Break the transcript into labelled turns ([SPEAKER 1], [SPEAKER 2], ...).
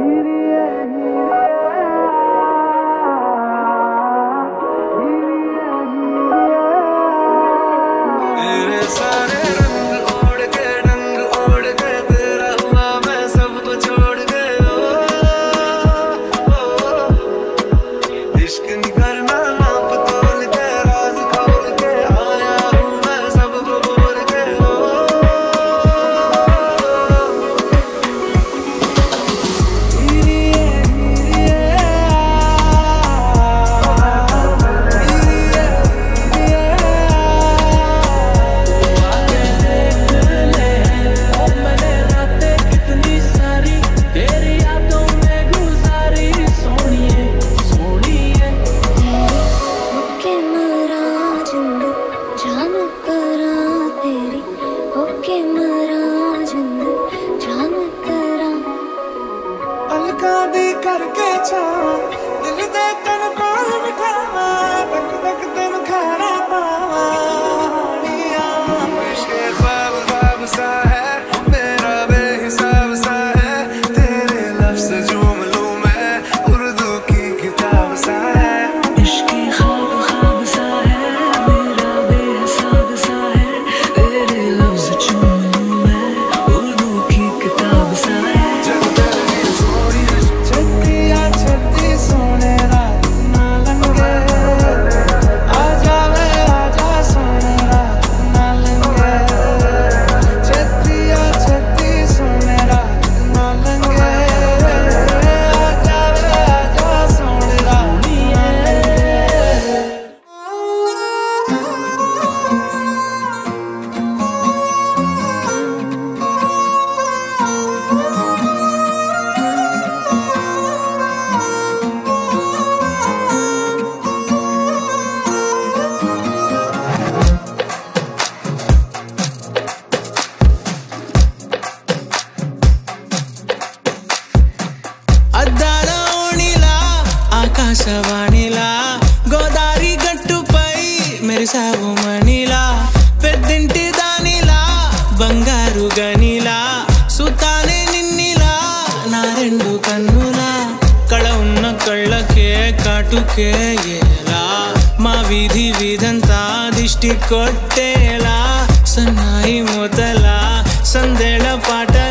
[SPEAKER 1] करके छावा दिल दे तन कोल बिठावा तक तक तन खाना पावा इश्क़ ख्वाब ख्वाब सा है मेरा बेहिसाब सा है तेरे लफ्ज़ झूम लूं मैं उर्दू की किताब सा है
[SPEAKER 2] इश्क़ ख्वाब ख्वाब सा है मेरा बेहिसाब सा है तेरे लफ्ज़ झूम लूं मैं उर्दू की किताब सा है
[SPEAKER 1] ఆకాశవాణిలా గోదారి గట్టుపై మెరిసావు మణిలా పెద్దింటి దానిలా బంగారు గనిలా సుతానే నిన్నిలా నా రెండు కన్నులా కళ ఉన్న కళ్ళకే కాటుకే ఎలా మా వీధి వీధంతా దిష్టి కొట్టేలా సన్నాయి మూతలా సందేళ పాట